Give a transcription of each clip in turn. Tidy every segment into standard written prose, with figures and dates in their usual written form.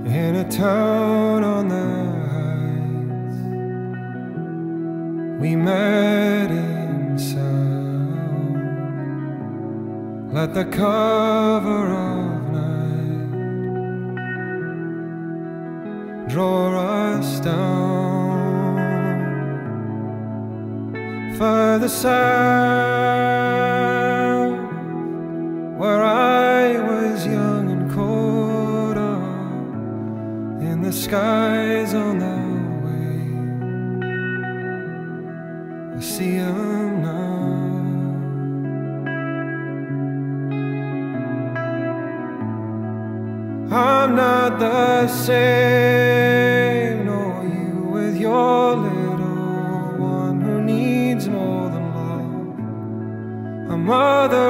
in a town on the heights. We met in sound. Let the cover of night draw us down. Further south, where I was young and caught up in the skies on the way. I see 'em now. I'm not the same, nor you with your little one who needs more than love. A mother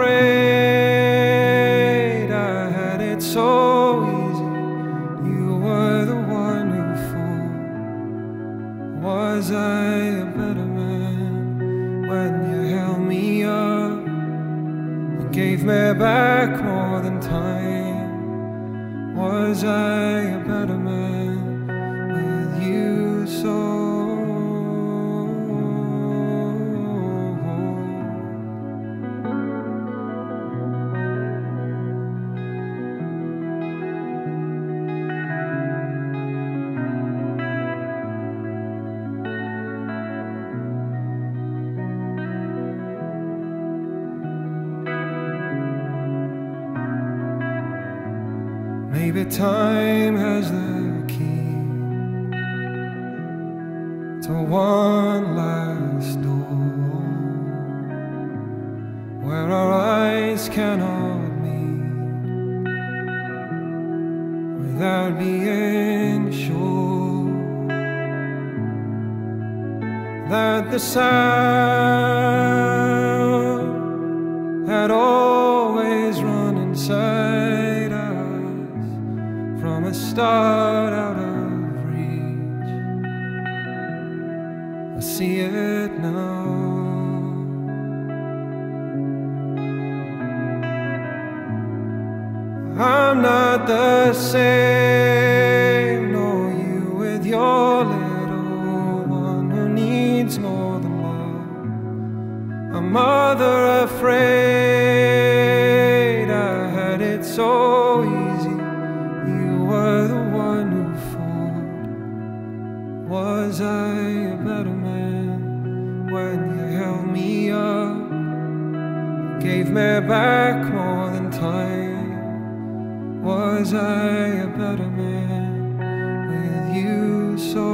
afraid, I had it so easy. You were the one who fought. Was I a better man when you held me up and gave me back more than time? Was I a better man with you so? Maybe time has the key to one last door where our eyes cannot meet without being sure that the sound had always run inside us from a start out of reach. I see it now. I'm not the same, nor you with your little one who needs more than love. A mother afraid, I had it so easy. You were the one who fought. Was I a better man when you held me up, gave me back more than time? Was I a better man with you so?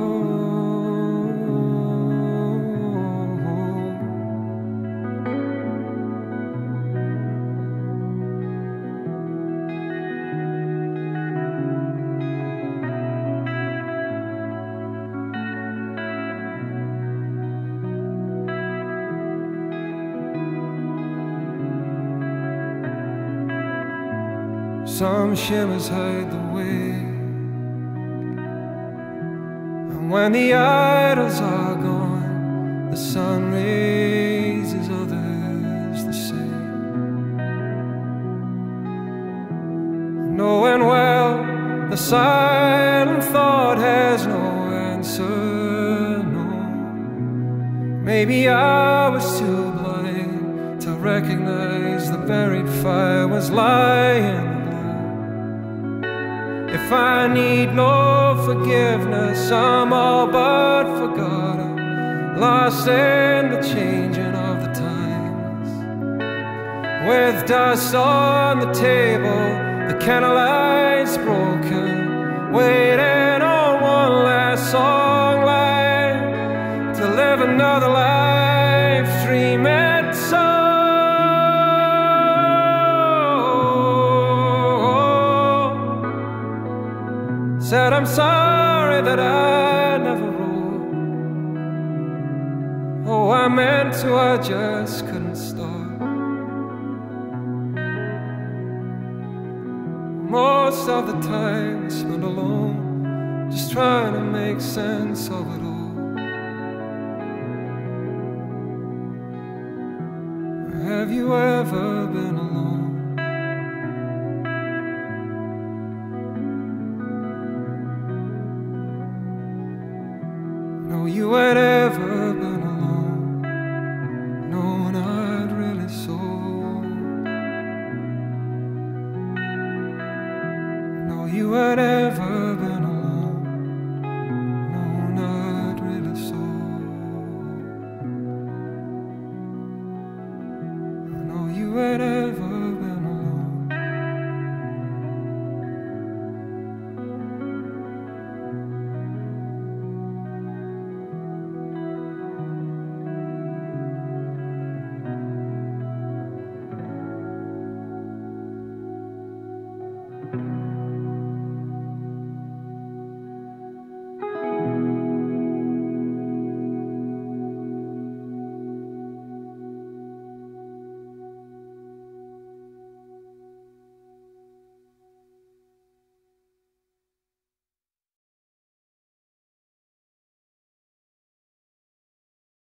Some shimmers hide the way, and when the idols are gone, the sun raises others the same. Knowing well the silent thought has no answer, no. Maybe I was too blind to recognize the buried fire was lying. If I need no forgiveness, I'm all but forgotten, lost in the changing of the times. With dust on the table, the candlelight's broken, waiting on one last song line to live another life, dreaming so. Said I'm sorry that I never wrote. Oh, I meant to, I just couldn't start. Most of the time I spent alone, just trying to make sense of it all. Have you ever been alone? you had ever been alone, no, not really so. No, you had ever been